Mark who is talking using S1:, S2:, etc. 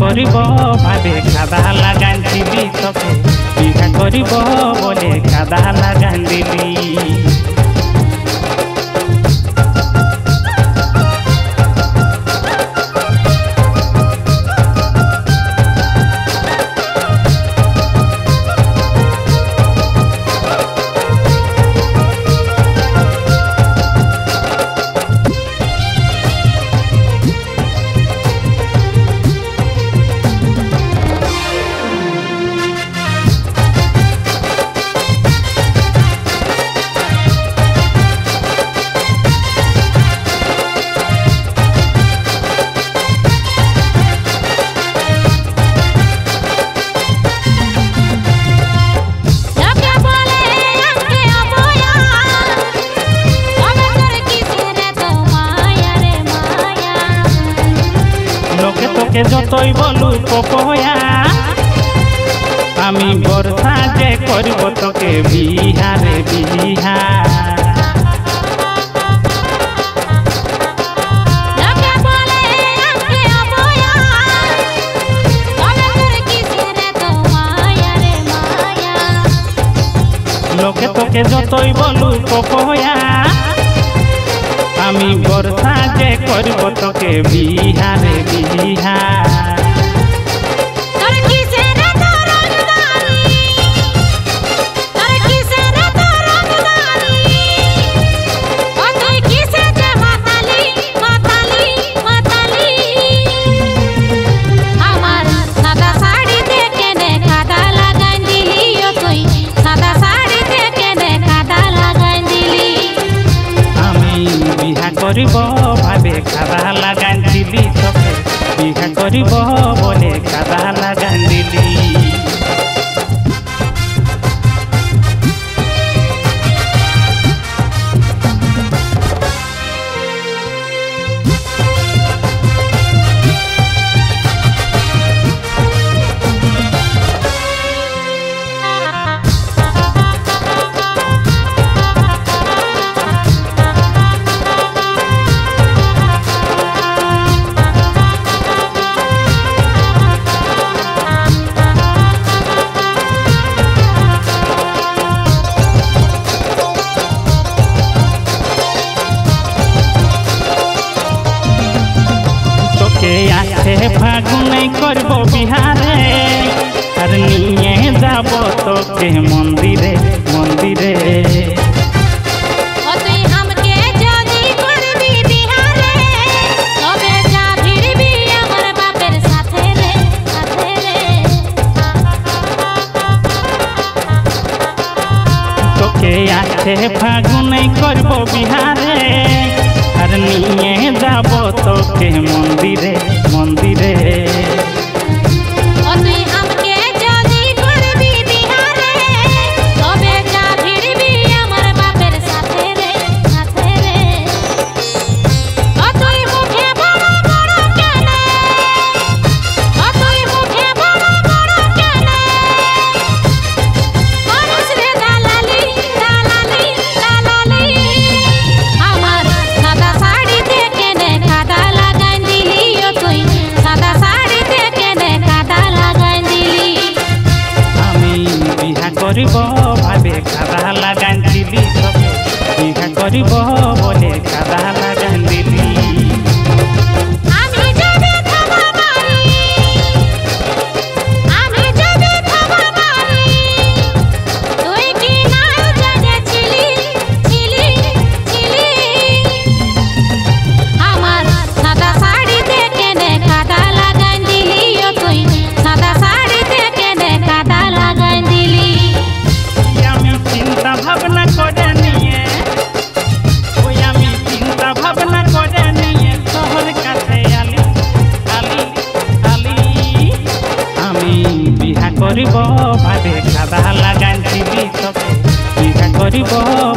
S1: करिब भावे कादा लगांदिली तके बिहा करिब बोले कादा लगांदिली। लोके तोके जतई बोलू पपया आमी बरसा जे करिब तोके बिहा रे बिहा।
S2: लोके बोले आंखे अपया तबे तोर किसरे तो माया रे माया।
S1: लोके तोके जतई बोलू पपया आमी बरसा जे करिब तोके बिहा रे बिहा।
S2: तोर किसरे तो रंगदारी तोर किसरे तो रंगदारी ओ तोय किसे जे माताली माताली माताली। আমার সাদা শাড়ি দেখে নে কাদা লাগাই দিলি ও তুই সাদা শাড়ি দেখে নে কাদা লাগাই দিলি।
S1: बिहा करिब भावे कादा लगांदिली तके बिहा करिब बोले कादा लगांदिली। आखे फागुन करब बिहारे आर निये যাব তোকে মন্দিরে মন্দিরে।
S2: ও তুই हमके যদি করবি বিহারে তবে যা ভিড়বি আমার বাপের সাথে রে সাথে রে।
S1: তোকে আखे ফাগুন করব বিহারে আর নিয়ে যাব তোকে মন্দিরে মন্দিরে।
S2: ও তুই हमके যদি করবি বিহারে তবে যা ভিড়বি আমার বাপের সাথে রে সাথে রে। ও তুই মুখে বড় বড় কেনে ও তুই মুখে বড় বড় কেনে মানুষ রে দালালি দালালি দালালি। আমার সাদা শাড়ি দেখে নে কাদা লাগাই দিলি ও তুই সাদা শাড়ি দেখে নে কাদা লাগাই দিলি।
S1: আমি বিহা করিব ভাবে কাদা লাগাইদিলি তকে বিহা করিব বলে কাদা লাগাইদিলি।
S2: আমি যাবে খবর মারি আমি যাবে খবর মারি তুই কি নাই জেনেছিলি ছিলি ছিলি। আমার সাদা শাড়ি দেখে নে কাদা লাগাই দিলি ও তুই সাদা শাড়ি দেখে নে কাদা লাগাই দিলি।
S1: আমি চিন্তা ভাবনা করে নিয়ে ওই আমি চিন্তা ভাবনা করে নিয়ে শহর কাছে আলি আলি আলি। আমি বিহা করিব ভাবে কাদা লাগাইদিলি তকে বিহা করিব